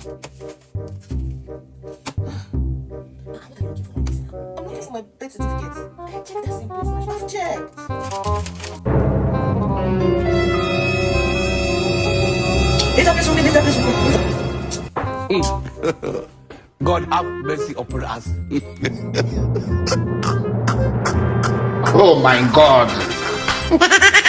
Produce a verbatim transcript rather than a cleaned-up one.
I'm looking for my birth certificate. I checked that same place. I've checked. Database only, database only. God have mercy upon us. Oh my God.